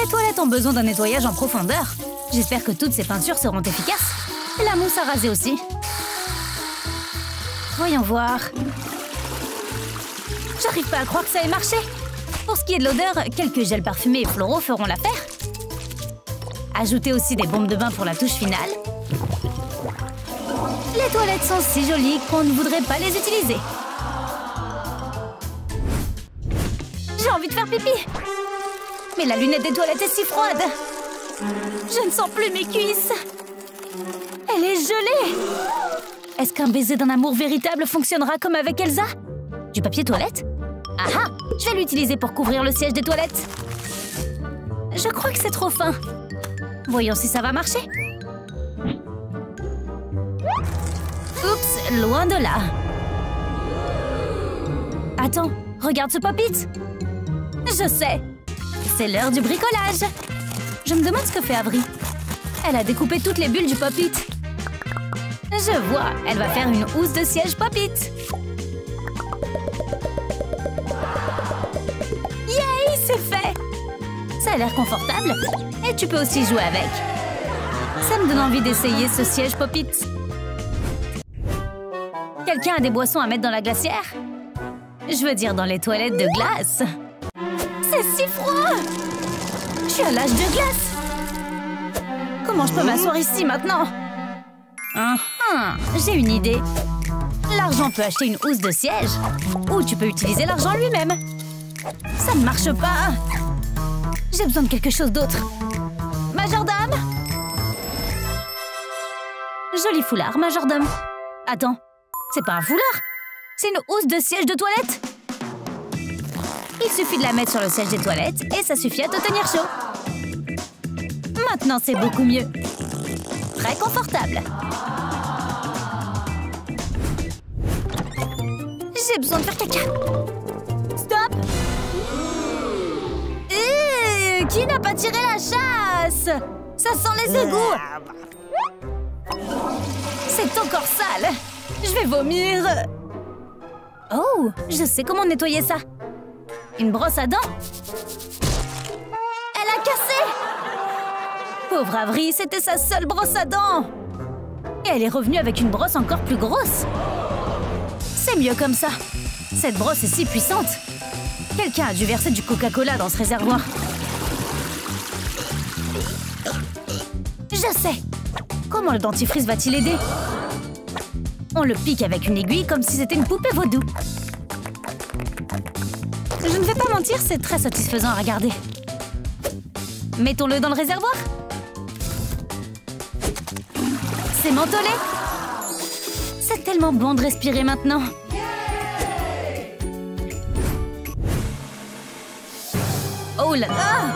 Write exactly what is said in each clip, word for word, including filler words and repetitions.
Les toilettes ont besoin d'un nettoyage en profondeur. J'espère que toutes ces peintures seront efficaces. Et la mousse à raser aussi. Voyons voir. J'arrive pas à croire que ça ait marché. Pour ce qui est de l'odeur, quelques gels parfumés et floraux feront l'affaire. Ajoutez aussi des bombes de bain pour la touche finale. Les toilettes sont si jolies qu'on ne voudrait pas les utiliser. J'ai envie de faire pipi. Mais la lunette des toilettes est si froide. Je ne sens plus mes cuisses. Elle est gelée. Est-ce qu'un baiser d'un amour véritable fonctionnera comme avec Elsa? Du papier toilette? Ah ah! Je vais l'utiliser pour couvrir le siège des toilettes. Je crois que c'est trop fin. Voyons si ça va marcher. Oups, loin de là. Attends, regarde ce pop-it. Je sais. C'est l'heure du bricolage. Je me demande ce que fait Avery. Elle a découpé toutes les bulles du pop-it. Je vois, elle va faire une housse de siège pop-it. Yay, c'est fait! Ça a l'air confortable. Et tu peux aussi jouer avec. Ça me donne envie d'essayer ce siège pop-it. Quelqu'un a des boissons à mettre dans la glacière? Je veux dire dans les toilettes de glace. C'est si froid! Je suis à l'âge de glace. Comment je peux m'asseoir ici maintenant? Ah, ah, j'ai une idée. L'argent peut acheter une housse de siège. Ou tu peux utiliser l'argent lui-même. Ça ne marche pas. J'ai besoin de quelque chose d'autre. Majordome! Joli foulard, majordome. Attends, c'est pas un foulard. C'est une housse de siège de toilette. Il suffit de la mettre sur le siège des toilettes et ça suffit à te tenir chaud. Maintenant, c'est beaucoup mieux. Très confortable. J'ai besoin de faire caca. Stop! Euh, qui n'a pas tiré la chasse? Ça sent les égouts. C'est encore sale. Je vais vomir. Oh, je sais comment nettoyer ça. Une brosse à dents. Elle a cassé. Pauvre Avery, c'était sa seule brosse à dents. Et elle est revenue avec une brosse encore plus grosse. C'est mieux comme ça. Cette brosse est si puissante. Quelqu'un a dû verser du Coca-Cola dans ce réservoir. Je sais. Comment le dentifrice va-t-il aider? On le pique avec une aiguille comme si c'était une poupée vaudou. Je ne vais pas mentir, c'est très satisfaisant à regarder. Mettons-le dans le réservoir. C'est mentholé. C'est tellement bon de respirer maintenant. Oh là là!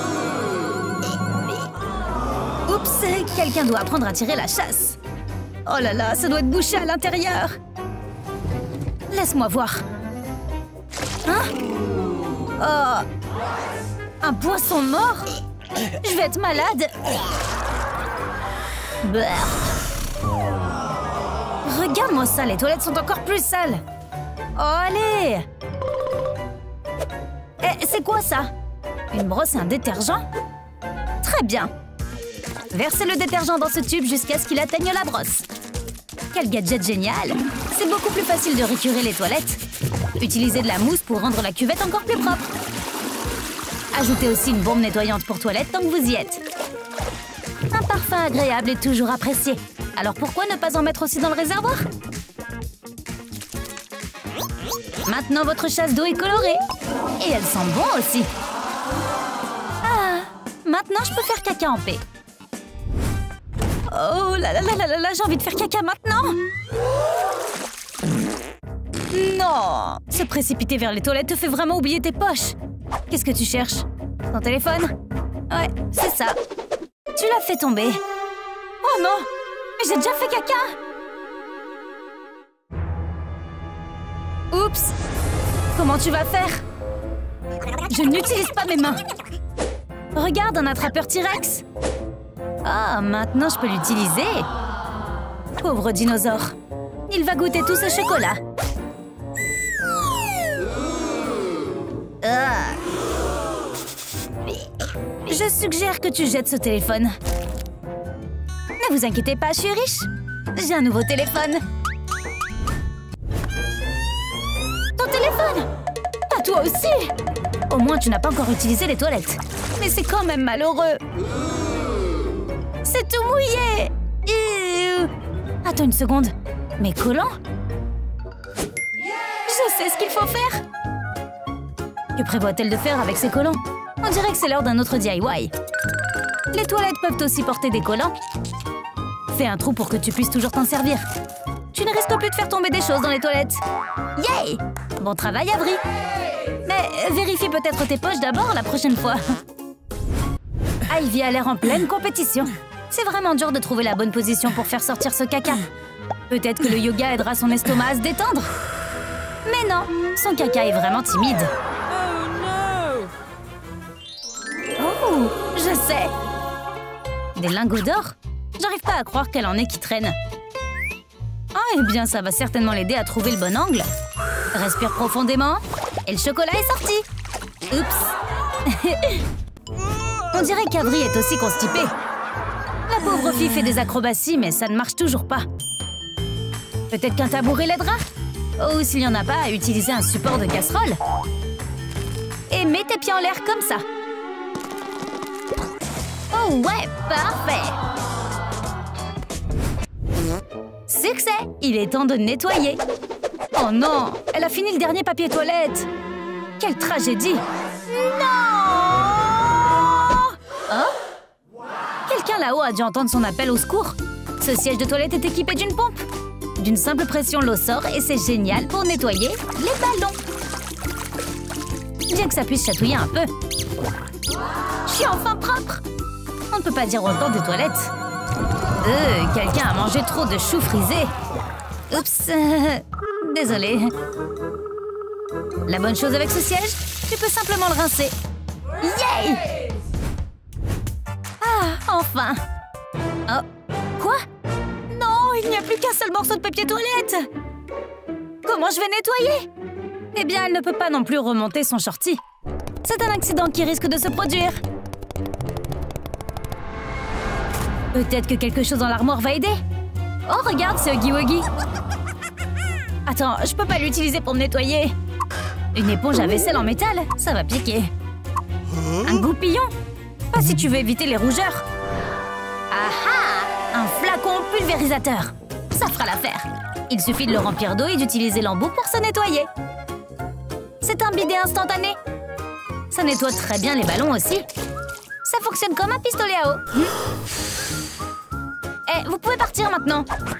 Oups, quelqu'un doit apprendre à tirer la chasse. Oh là là, ça doit être bouché à l'intérieur. Laisse-moi voir. Hein? Oh! Un poisson mort? Je vais être malade. Brrr. Regarde-moi ça, les toilettes sont encore plus sales. Oh, allez! Eh, c'est quoi ça? Une brosse et un détergent? Très bien. Versez le détergent dans ce tube jusqu'à ce qu'il atteigne la brosse. Quel gadget génial! C'est beaucoup plus facile de récurer les toilettes. Utilisez de la mousse pour rendre la cuvette encore plus propre. Ajoutez aussi une bombe nettoyante pour toilette tant que vous y êtes. Un parfum agréable est toujours apprécié. Alors pourquoi ne pas en mettre aussi dans le réservoir? Maintenant, votre chasse d'eau est colorée. Et elle sent bon aussi. Ah, maintenant, je peux faire caca en paix. Oh là là là là là là, j'ai envie de faire caca maintenant. Non! Se précipiter vers les toilettes te fait vraiment oublier tes poches. Qu'est-ce que tu cherches? Ton téléphone? Ouais, c'est ça. Tu l'as fait tomber. Oh non! Mais j'ai déjà fait caca! Oups! Comment tu vas faire? Je n'utilise pas mes mains. Regarde, un attrapeur T-Rex. Ah, maintenant je peux l'utiliser. Pauvre dinosaure. Il va goûter tout ce chocolat. Ah. Je suggère que tu jettes ce téléphone. Ne vous inquiétez pas, je suis riche. J'ai un nouveau téléphone. Ton téléphone! Ah, toi aussi! Au moins, tu n'as pas encore utilisé les toilettes. Mais c'est quand même malheureux. C'est tout mouillé! Ew. Attends une seconde. Mes collants? Je sais ce qu'il faut faire. Que prévoit-elle de faire avec ces collants? On dirait que c'est l'heure d'un autre D I Y. Les toilettes peuvent aussi porter des collants. Fais un trou pour que tu puisses toujours t'en servir. Tu ne risques plus de faire tomber des choses dans les toilettes. Yay! Bon travail, Avery. Mais vérifie peut-être tes poches d'abord la prochaine fois. Ivy a l'air en pleine compétition. C'est vraiment dur de trouver la bonne position pour faire sortir ce caca. Peut-être que le yoga aidera son estomac à se détendre. Mais non, son caca est vraiment timide. Oh, je sais. Des lingots d'or? J'arrive pas à croire qu'elle en ait qui traînent. Ah, eh bien, ça va certainement l'aider à trouver le bon angle. Respire profondément. Et le chocolat est sorti. Oups. On dirait qu'Avery est aussi constipée. La pauvre fille fait des acrobaties, mais ça ne marche toujours pas. Peut-être qu'un tabouret l'aidera? Ou s'il n'y en a pas, utiliser un support de casserole. Et mets tes pieds en l'air comme ça. Oh ouais, parfait! Succès! Il est temps de nettoyer. Oh non! Elle a fini le dernier papier toilette. Quelle tragédie! Non! Oh? Quelqu'un là-haut a dû entendre son appel au secours. Ce siège de toilette est équipé d'une pompe. D'une simple pression, l'eau sort et c'est génial pour nettoyer les ballons. Bien que ça puisse chatouiller un peu. Je suis enfin propre! On ne peut pas dire autant des toilettes. Euh, quelqu'un a mangé trop de choux frisés. Oups, euh, désolée. La bonne chose avec ce siège, tu peux simplement le rincer. Yay! Ah, enfin. Oh, quoi? Non, il n'y a plus qu'un seul morceau de papier toilette. Comment je vais nettoyer? Eh bien, elle ne peut pas non plus remonter son shorty. C'est un accident qui risque de se produire. Peut-être que quelque chose dans l'armoire va aider. Oh, regarde ce Huggy Wuggy. Attends, je peux pas l'utiliser pour me nettoyer. Une éponge à vaisselle en métal, ça va piquer. Un goupillon? Pas si tu veux éviter les rougeurs. Ah ah! Un flacon pulvérisateur. Ça fera l'affaire. Il suffit de le remplir d'eau et d'utiliser l'embout pour se nettoyer. C'est un bidet instantané. Ça nettoie très bien les ballons aussi. Ça fonctionne comme un pistolet à eau. Hmm. Eh, vous pouvez partir maintenant.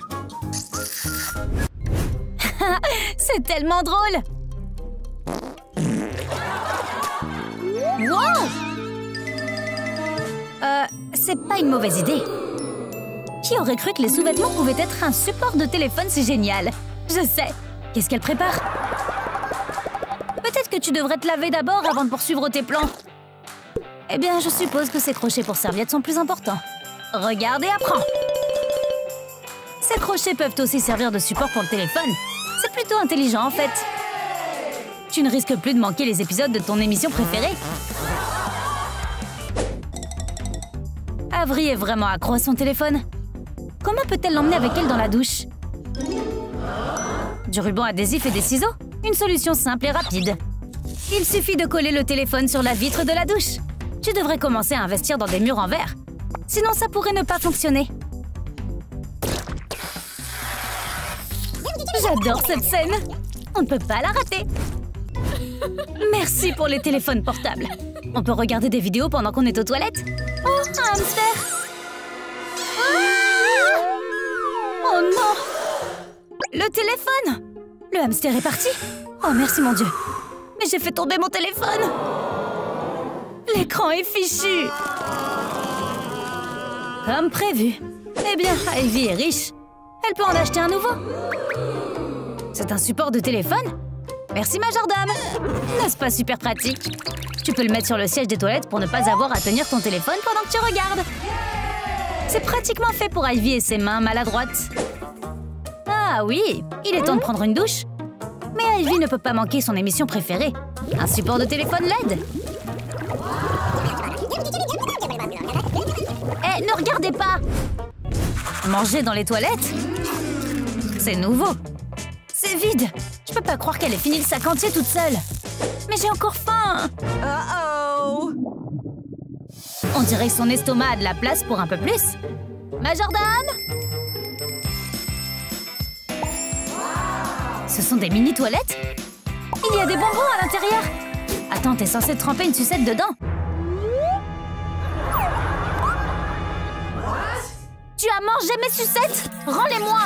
C'est tellement drôle. Wow! Euh, c'est pas une mauvaise idée. Qui aurait cru que les sous-vêtements pouvaient être un support de téléphone si génial? Je sais. Qu'est-ce qu'elle prépare? Peut-être que tu devrais te laver d'abord avant de poursuivre tes plans. Eh bien, je suppose que ces crochets pour serviettes sont plus importants. Regarde et apprends. Ces crochets peuvent aussi servir de support pour le téléphone. C'est plutôt intelligent, en fait. Tu ne risques plus de manquer les épisodes de ton émission préférée. Avery est vraiment accro à son téléphone. Comment peut-elle l'emmener avec elle dans la douche? Du ruban adhésif et des ciseaux? Une solution simple et rapide. Il suffit de coller le téléphone sur la vitre de la douche. Tu devrais commencer à investir dans des murs en verre. Sinon, ça pourrait ne pas fonctionner. J'adore cette scène. On ne peut pas la rater. Merci pour les téléphones portables. On peut regarder des vidéos pendant qu'on est aux toilettes. Oh, un hamster. Ah! Oh non! Le téléphone! Le hamster est parti. Oh, merci mon Dieu. Mais j'ai fait tomber mon téléphone. L'écran est fichu. Comme prévu. Eh bien, Ivy est riche. Elle peut en acheter un nouveau. C'est un support de téléphone? Merci, majordome. N'est-ce pas super pratique? Tu peux le mettre sur le siège des toilettes pour ne pas avoir à tenir ton téléphone pendant que tu regardes. C'est pratiquement fait pour Ivy et ses mains maladroites. Ah oui, il est temps de prendre une douche. Mais Ivy ne peut pas manquer son émission préférée. Un support de téléphone L E D. Hé, ne regardez pas! Manger dans les toilettes? C'est nouveau. C'est vide. Je peux pas croire qu'elle ait fini le sac entier toute seule. Mais j'ai encore faim. Uh-oh! On dirait que son estomac a de la place pour un peu plus. Majordome! Ce sont des mini-toilettes? Il y a des bonbons à l'intérieur. Attends, t'es censé tremper une sucette dedans. Tu as mangé mes sucettes? Rends-les-moi!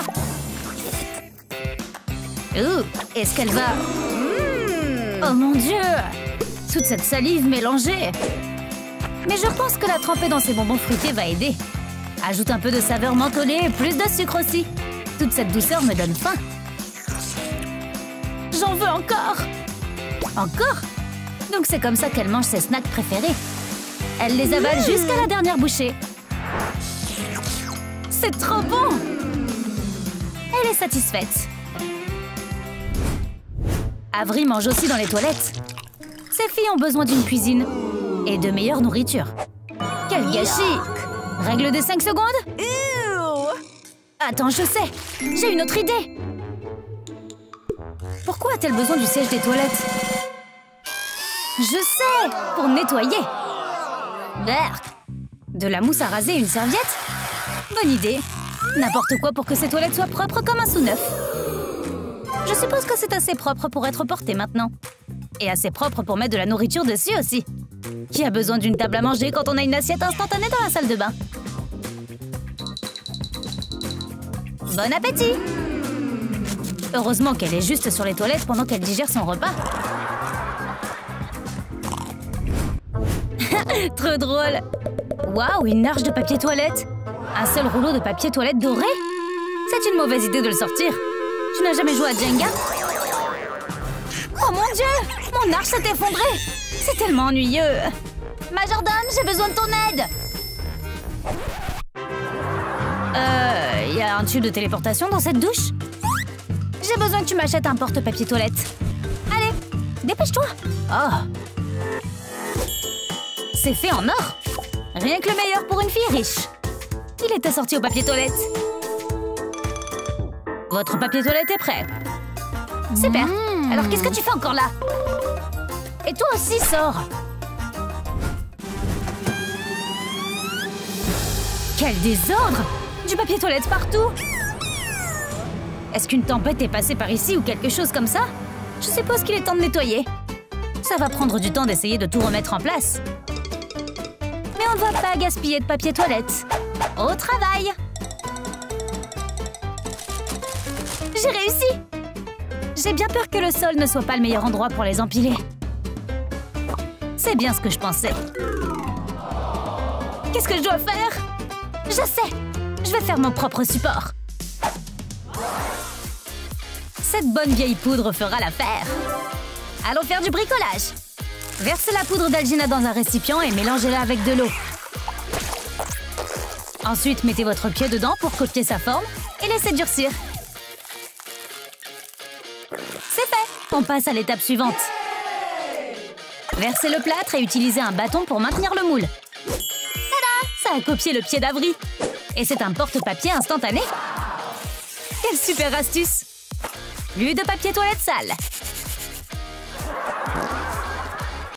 Ouh, est-ce qu'elle va... Mmh. Oh mon Dieu! Toute cette salive mélangée. Mais je pense que la tremper dans ces bonbons fruités va aider. Ajoute un peu de saveur mentholée et plus de sucre aussi. Toute cette douceur me donne faim. J'en veux encore! Encore? Donc c'est comme ça qu'elle mange ses snacks préférés. Elle les avale jusqu'à la dernière bouchée. C'est trop bon! Elle est satisfaite. Avery mange aussi dans les toilettes. Ces filles ont besoin d'une cuisine et de meilleure nourriture. Quel gâchis! Règle des cinq secondes? Ew! Attends, je sais! J'ai une autre idée! Pourquoi a-t-elle besoin du siège des toilettes? Je sais! Pour nettoyer! Berk! De la mousse à raser et une serviette? Bonne idée! N'importe quoi pour que ces toilettes soient propres comme un sous-neuf. Je suppose que c'est assez propre pour être porté maintenant. Et assez propre pour mettre de la nourriture dessus aussi. Qui a besoin d'une table à manger quand on a une assiette instantanée dans la salle de bain? Bon appétit! Heureusement qu'elle est juste sur les toilettes pendant qu'elle digère son repas. Trop drôle! Waouh, une arche de papier toilette! Un seul rouleau de papier toilette doré? C'est une mauvaise idée de le sortir. Tu n'as jamais joué à Jenga? Oh mon Dieu! Mon arche s'est effondrée! C'est tellement ennuyeux! Majordome, j'ai besoin de ton aide! Euh... Il y a un tube de téléportation dans cette douche? J'ai besoin que tu m'achètes un porte-papier toilette. Allez, dépêche-toi! Oh! C'est fait en or! Rien que le meilleur pour une fille riche! Il est assorti au papier toilette. Votre papier toilette est prêt. Super! Mmh. Alors qu'est-ce que tu fais encore là? Et toi aussi, sors! Quel désordre! Du papier toilette partout! Est-ce qu'une tempête est passée par ici ou quelque chose comme ça? Je suppose qu'il est temps de nettoyer. Ça va prendre du temps d'essayer de tout remettre en place. Mais on ne va pas gaspiller de papier toilette. Au travail! J'ai réussi! J'ai bien peur que le sol ne soit pas le meilleur endroit pour les empiler. C'est bien ce que je pensais. Qu'est-ce que je dois faire? Je sais! Je vais faire mon propre support. Cette bonne vieille poudre fera l'affaire. Allons faire du bricolage. Versez la poudre d'algina dans un récipient et mélangez-la avec de l'eau. Ensuite, mettez votre pied dedans pour copier sa forme et laissez durcir. C'est fait! On passe à l'étape suivante. Versez le plâtre et utilisez un bâton pour maintenir le moule. Tada! Ça a copié le pied d'Avery. Et c'est un porte-papier instantané. Quelle super astuce! Plus de papier toilette sale.